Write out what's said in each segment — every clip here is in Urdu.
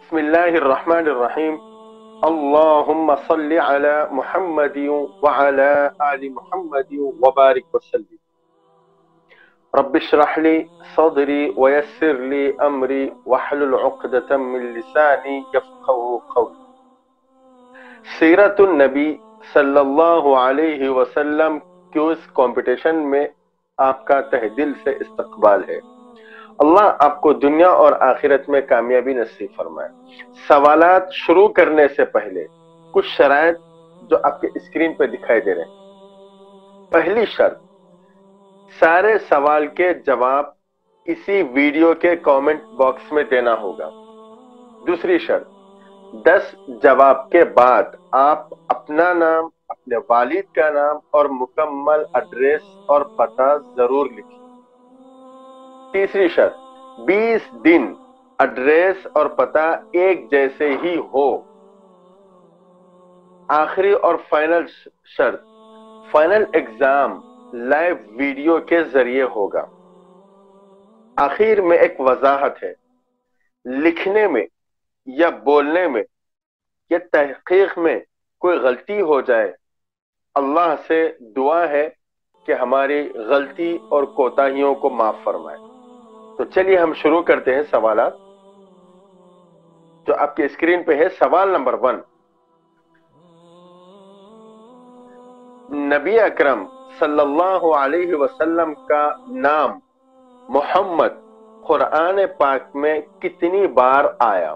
بسم اللہ الرحمن الرحیم اللہم صلی علی محمد وعلی آل محمد وبارک وسلم رب اشرح لی صدری ویسر لی امری واحلل عقدۃ من لسانی یفقهوا قولی۔ سیرت النبی صلی اللہ علیہ وسلم کیوز کمپٹیشن میں آپ کا تہ دل سے استقبال ہے۔ اللہ آپ کو دنیا اور آخرت میں کامیابی نصیب فرمائے۔ سوالات شروع کرنے سے پہلے کچھ شرائط جو آپ کے اسکرین پہ دکھائی دے رہے ہیں۔ پہلی شرط، سارے سوال کے جواب اسی ویڈیو کے کامنٹ باکس میں دینا ہوگا۔ دوسری شرط، 10 جواب کے بعد آپ اپنا نام، اپنے والد کا نام اور مکمل ایڈریس اور پتہ ضرور لکھیں۔ تیسری شرط، 20 دن ایڈریس اور پتہ ایک جیسے ہی ہو۔ آخری اور فائنل شرط، فائنل ایگزام لائیو ویڈیو کے ذریعے ہوگا۔ آخر میں ایک وضاحت ہے، لکھنے میں یا بولنے میں یا تحقیق میں کوئی غلطی ہو جائے، اللہ سے دعا ہے کہ ہماری غلطی اور کوتاہیوں کو معاف فرمائے۔ تو چلیے ہم شروع کرتے ہیں سوالات جو آپ کے اسکرین پہ ہے۔ سوال نمبر 1، نبی اکرم صلی اللہ علیہ وسلم کا نام محمد قرآن پاک میں کتنی بار آیا؟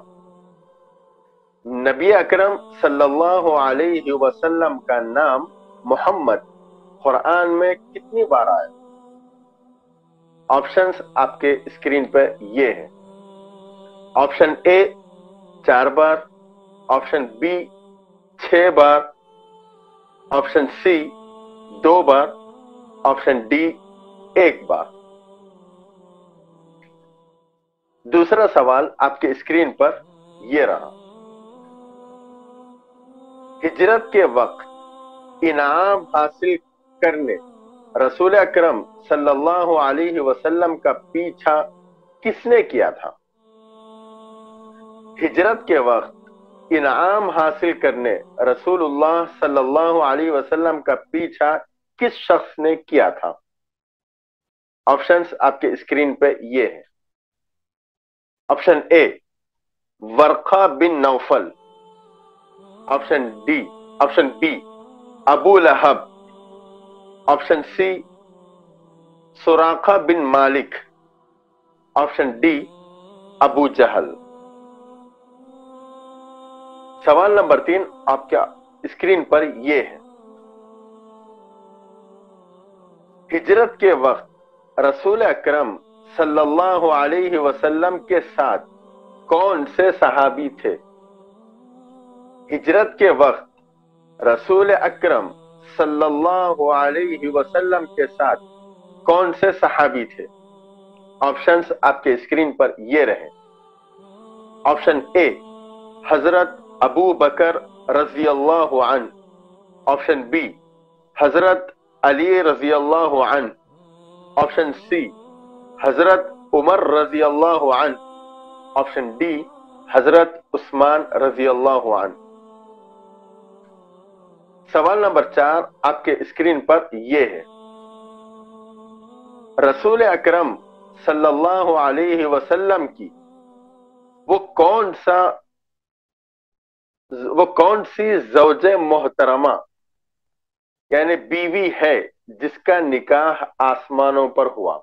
نبی اکرم صلی اللہ علیہ وسلم کا نام محمد قرآن میں کتنی بار آیا؟ آپشنز آپ کے اسکرین پہ یہ ہیں۔ آپشن اے 4 بار، آپشن بی 6 بار، آپشن سی 2 بار، آپشن ڈی 1 بار۔ دوسرا سوال آپ کے اسکرین پر یہ رہا، ہجرت کے وقت انعام حاصل کرنے رسول اکرم صلی اللہ علیہ وسلم کا پیچھا کس نے کیا تھا؟ ہجرت کے وقت انعام حاصل کرنے رسول اللہ صلی اللہ علیہ وسلم کا پیچھا کس شخص نے کیا تھا؟ آپشنز آپ کے اسکرین پہ یہ ہے۔ Option A Waraqah bin Nawfal, option B Abu Lahab, option C Suraqah bin Malik, option D Abu Jahl. سوال نمبر 3 آپ کا اسکرین پر یہ ہے، ہجرت کے وقت رسول اکرم صلی اللہ علیہ وسلم کے ساتھ کون سے صحابی تھے؟ ہجرت کے وقت رسول اکرم صلی اللہ علیہ وسلم کے ساتھ کون سے صحابی تھے؟ آپشنز آپ کے اسکرین پر یہ رہے۔ آپشن اے حضرت ابو بکر رضی اللہ عنہ، آپشن بی حضرت علی رضی اللہ عنہ، آپشن سی حضرت عمر رضی اللہ عنہ، آپشن ڈی حضرت عثمان رضی اللہ عنہ۔ سوال نمبر 4 آپ کے اسکرین پر یہ ہے، رسول اکرم صلی اللہ علیہ وسلم کی وہ کون سی زوج محترمہ یعنی بیوی ہے جس کا نکاح آسمانوں پر ہوا؟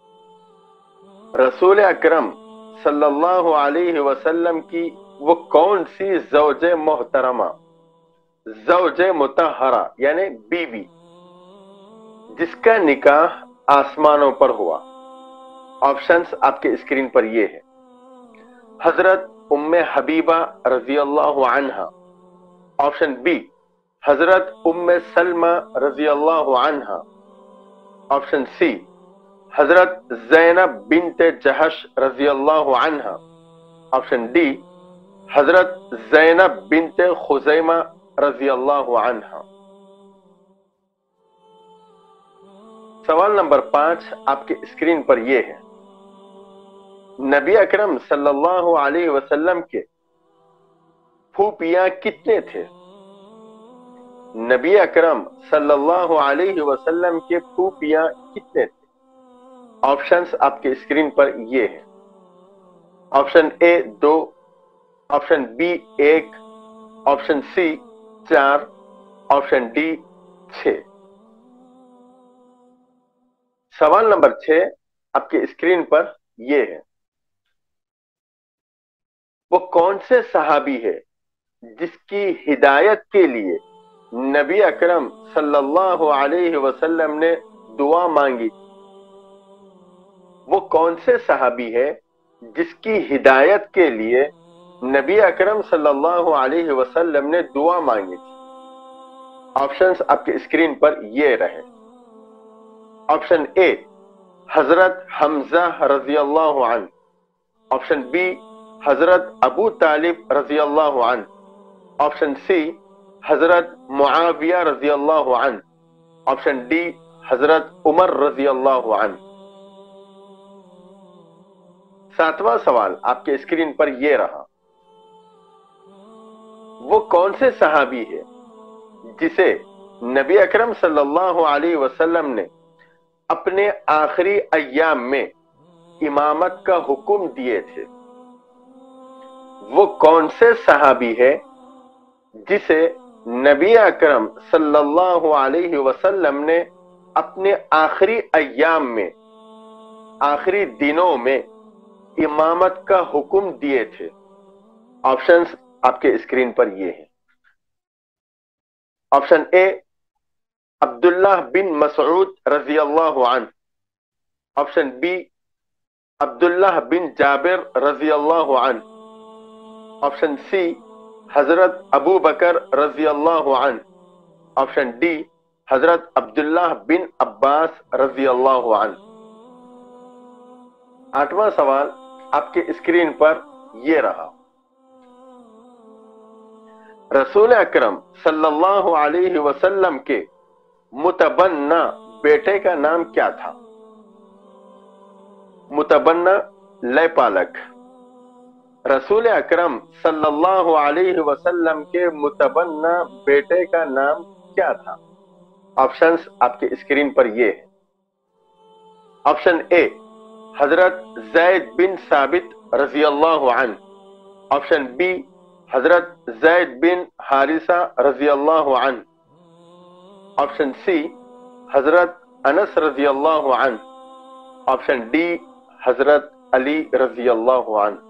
رسول اکرم صلی اللہ علیہ وسلم کی وہ کون سی زوج محترمہ، زوج مطہرہ یعنی بیوی جس کا نکاح آسمانوں پر ہوا؟ آپشنز آپ کے اسکرین پر یہ ہے۔ حضرت ام حبیبہ رضی اللہ عنہا، آپشن بی حضرت ام سلمہ رضی اللہ عنہا، آپشن سی حضرت زینب بنت جہش رضی اللہ عنہا، آپشن ڈی حضرت زینب بنت خزیمہ رضی اللہ عنہا۔ سوال نمبر 5 آپ کے اسکرین پر یہ ہے، نبی اکرم صلی اللہ علیہ وسلم کے پھوپھیاں کتنے تھے؟ نبی اکرم صلی اللہ علیہ وسلم کے پھوپھیاں کتنے تھے؟ آپشنز آپ کے اسکرین پر یہ ہیں. Option A 2، option B 1، option C 4، option D 6. سوال نمبر 6 آپ کے اسکرین پر یہ ہے. وہ کون سے صحابی ہے جس کی ہدایت کے لیے نبی اکرم صلی اللہ علیہ وسلم نے دعا مانگی؟ وہ کون سے صحابی ہے جس کی ہدایت کے لیے نبی اکرم صلی اللہ علیہ وسلم نے دعا مانگی تھی؟ آپشنز آپ کے اسکرین پر یہ رہے. آپشن اے حضرت حمزہ رضی اللہ عنہ، آپشن بی حضرت ابو طالب رضی اللہ عنہ، آپشن سی حضرت معاویہ رضی اللہ عنہ، آپشن ڈی حضرت عمر رضی اللہ عنہ. 7واں سوال آپ کے اسکرین پر یہ رہا. وہ کون سے صحابی ہے جسے نبی اکرم صلی اللہ علیہ وسلم نے اپنے آخری ایام میں امامت کا حکم دیے تھے؟ وہ کون سے صحابی ہے جسے نبی اکرم صلی اللہ علیہ وسلم نے اپنے آخری ایام میں، آخری دنوں میں امامت کا حکم دیے تھے؟ آپشنز آپ کے اسکرین پر یہ ہیں. آپشن اے عبداللہ بن مسعود رضی اللہ عنہ، آپشن بی عبداللہ بن جابر رضی اللہ عنہ، آپشن سی حضرت ابو بکر رضی اللہ عنہ، آپشن ڈی حضرت عبداللہ بن عباس رضی اللہ عنہ. 8واں سوال آپ کے اسکرین پر یہ رہا. رسول اکرم صلی اللہ علیہ وسلم کے متبنہ بیٹے کا نام کیا تھا؟ متبنہ لے پالک. رسول اکرم صلی اللہ علیہ وسلم کے متبنہ بیٹے کا نام کیا تھا؟ آپشنز آپ کے اسکرین پر یہ ہے. آپشن اے حضرت زید بن ثابت رضی اللہ عنہ، آپشن بی حضرت زید بن حارثہ رضی اللہ عنہ، آپشن سی حضرت انس رضی اللہ عنہ، آپشن ڈی حضرت علی رضی اللہ عنہ.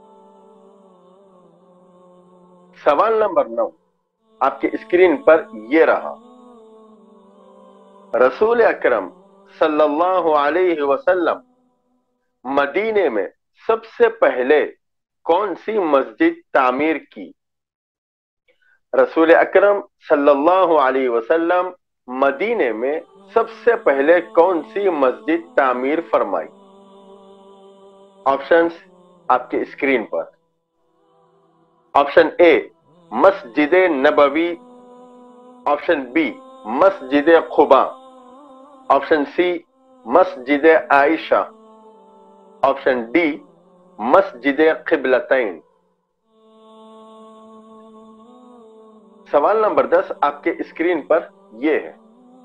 سوال نمبر 9 آپ کے اسکرین پر یہ رہا. رسول اکرم صلی اللہ علیہ وسلم مدینے میں سب سے پہلے کون سی مسجد تعمیر کی؟ رسول اکرم صلی اللہ علیہ وسلم مدینے میں سب سے پہلے کون سی مسجد تعمیر فرمائی؟ آپشنز آپ کے اسکرین پر. آپشن اے مسجد نبوی، آپشن بی مسجد قباء، آپشن سی مسجد عائشہ، آپشن ڈی مسجد قبلتین. سوال نمبر 10 آپ کے اسکرین پر یہ ہے.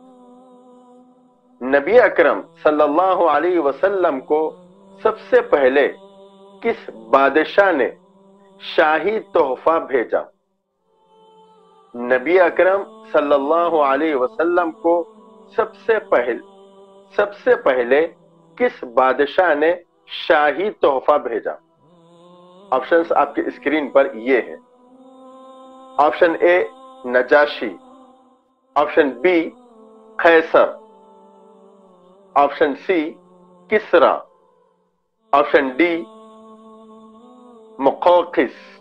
نبی اکرم صلی اللہ علیہ وسلم کو سب سے پہلے کس بادشاہ نے شاہی تحفہ بھیجا؟ نبی اکرم صلی اللہ علیہ وسلم کو سب سے پہلے کس بادشاہ نے شاہی تحفہ بھیجا؟ آپشنز آپ کے اسکرین پر یہ ہے. Option A Najashi, option B Qaisar, option C Kisra, option D مقوقس.